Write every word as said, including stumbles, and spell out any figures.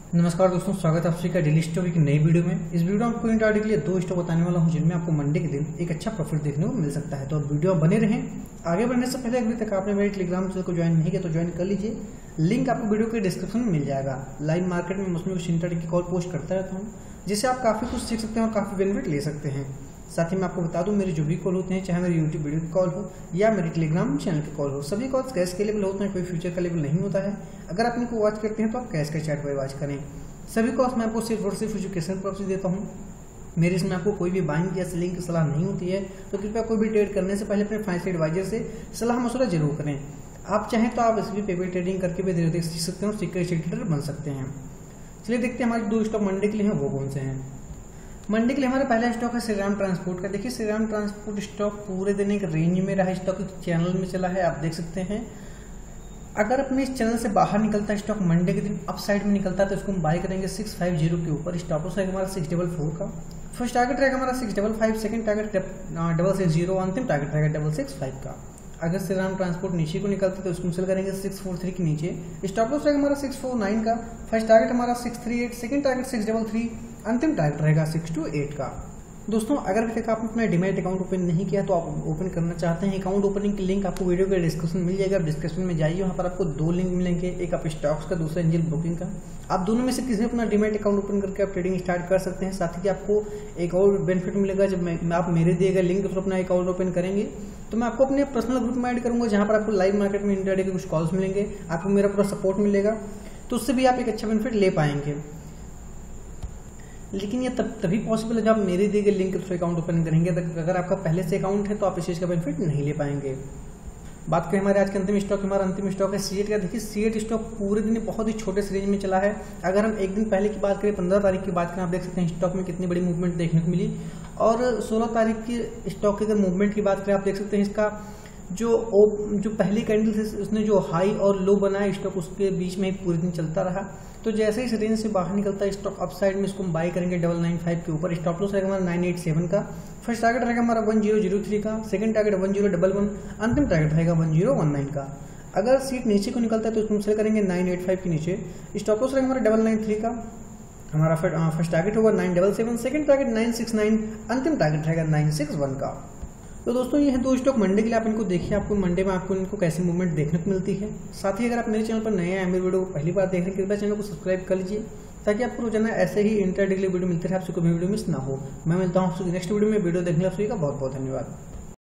नमस्कार दोस्तों, स्वागत है आप सभी का डेली स्टॉक की नई वीडियो में। इस वीडियो में आपको इंट्राडे के लिए दो स्टॉक बताने वाला हूं जिनमें आपको मंडे के दिन एक अच्छा प्रॉफिट देखने को मिल सकता है। तो अब वीडियो बने रहें। आगे बढ़ने से पहले अभी तक आपने मेरे टेलीग्राम चैनल को ज्वाइन नहीं किया तो ज्वाइन कर लीजिए। लिंक आपको वीडियो के डिस्क्रिप्शन में मिल जाएगा। लाइव मार्केट में उसमें कुछ इंट्राडे की कॉल पोस्ट करता रहता हूँ, जिससे आप काफी कुछ सीख सकते हैं और काफी बेनिफिट ले सकते हैं। साथ ही मैं आपको बता दूं, मेरी जो भी कॉल होते हैं, चाहे मेरी यूट्यूब वीडियो की कॉल हो या मेरे टेलीग्राम चैनल की कॉल हो, सभी कॉल्स कैश के लेवल होते हैं, कोई फ्यूचर का लेवल नहीं होता है। अगर आप इनको वॉच करते हैं तो आप कैश का चैट पर वॉच करें। सभी कॉल्स मैं आपको सिर्फ और सिर्फ एजुकेशन पर्पस देता हूँ। मेरे इसमें आपको कोई भी बाइंग या सेलिंग की सलाह नहीं होती है, तो कृपया कोई भी ट्रेड करने से पहले अपने फाइनेंशियल एडवाइजर से सलाह मशवरा जरूर करें। आप चाहें तो आप इसमें पेपर ट्रेडिंग करके भी धीरे धीरे सीख सकते हैं और सीख कर ट्रेडर बन सकते हैं। चलिए देखते हैं हमारे दो स्टॉक मंडे के लिए हैं वो कौन से हैं। मंडे के लिए हमारा पहला स्टॉक है श्रीराम ट्रांसपोर्ट का। देखिए, श्रीराम ट्रांसपोर्ट स्टॉक पूरे दिन एक रेंज में रहा, स्टॉक चैनल में चला है, आप देख सकते हैं। अगर अपने इस चैनल से बाहर निकलता है स्टॉक, मंडे के दिन अप साइड में निकलता है, तो इसको हम बाय करेंगे सिक्स फाइव जीरो के ऊपर। स्टॉप लॉस रहेगा हमारा सिक्स डबल फोर का। फर्स्ट टारगेट रहेगा हमारा six double five, second target double six zero, अंतिम टारगेट रहेगा डबल सिक्स फाइव का। अगर श्रीराम ट्रांसपोर्ट नीचे को निकलता है तो इसको सेल करेंगे सिक्स फोर थ्री के नीचे। स्टॉप लॉस रहेगा हमारा सिक्स फोर नाइन का। फर्स्ट टारगेट हमारा six three eight, second target six double three, अंतिम टारगेट रहेगा सिक्स टू एट का। दोस्तों, अगर अभी तक आपने अपना डीमैट अकाउंट ओपन नहीं किया तो आप ओपन करना चाहते हैं, अकाउंट ओपनिंग की लिंक आपको वीडियो के डिस्क्रिप्शन मिल जाएगा। डिस्क्रिप्शन में जाइए, वहाँ पर आपको दो लिंक मिलेंगे, एक आप स्टॉक्स का, दूसरा एंजल ब्रोकिंग का। आप दोनों में से किसी अपना डीमैट अकाउंट ओपन करके आप ट्रेडिंग स्टार्ट कर सकते हैं। साथ ही आपको एक और बेनिफिट मिलेगा, जब मैं आप मेरे दिए गए लिंक के थ्रू अपना अकाउंट ओपन करेंगे तो मैं आपको अपने पर्सनल ग्रुप में ऐड करूंगा, जहाँ पर आपको लाइव मार्केट में इंट्राडे के कुछ कॉल्स मिलेंगे, आपको मेरा पूरा सपोर्ट मिलेगा, तो उससे भी आप एक अच्छा बेनिफिट ले पाएंगे। लेकिन ये तब तभी पॉसिबल है जब आप मेरे दिए गए लिंक के थ्रू अकाउंट ओपन करेंगे। अगर आपका पहले से अकाउंट है तो आप इस चीज़ का बेनिफिट नहीं ले पाएंगे। बात करें हमारे आज के अंतिम स्टॉक, हमारा अंतिम स्टॉक है सीएट का। देखिए, सीएट स्टॉक पूरे दिन बहुत ही छोटे से रेंज में चला है। अगर हम एक दिन पहले की बात करें, पंद्रह तारीख की बात करें, आप देख सकते हैं स्टॉक में कितनी बड़ी मूवमेंट देखने को मिली। और सोलह तारीख की स्टॉक की अगर मूवमेंट की बात करें, आप देख सकते हैं इसका जो जो पहली कैंडल से उसने जो हाई और लो बनाया स्टॉक, उसके बीच में ही पूरे दिन चलता रहा। तो जैसे ही इस रेंज से बाहर निकलता है स्टॉक अप साइड में, इसको हम बाय करेंगे डबल नाइन फाइव के ऊपर। स्टॉप लॉस रहेगा हमारा नाइन एट सेवन का। फर्स्ट टारगेट रहेगा हमारा वन जीरो जीरो थ्री का, second target one zero double one, अंतिम टारगेट रहेगा वन जीरो वन नाइन का। अगर सीट नीचे को निकलता है तो इसको सेल करेंगे नाइन एट फाइव के नीचे। स्टॉप लॉस रहेगा हमारा डबल नाइन थ्री का। हमारा फर्स्ट टारगेट होगा nine double seven, second target nine six nine, अंतिम टारगेट रहेगा नाइन सिक्स वन का। तो दोस्तों, ये है दो स्टॉक मंडे के लिए। आप इनको देखिए, आपको मंडे में आपको इनको कैसी मूवमेंट देखने को मिलती है। साथ ही अगर आप मेरे चैनल पर नए हैं, मेरे वीडियो को पहली बार देख रहे हैं, कृपया चैनल को सब्सक्राइब कर लीजिए, ताकि आपको रोजाना ऐसे ही इंट्राडे के लिए वीडियो मिलते रहे, आपसे कोई वीडियो मिस ना हो। मैं मिलता हूँ आपसे नेक्स्ट वीडियो में। वीडियो देखने आप सभी का बहुत बहुत धन्यवाद।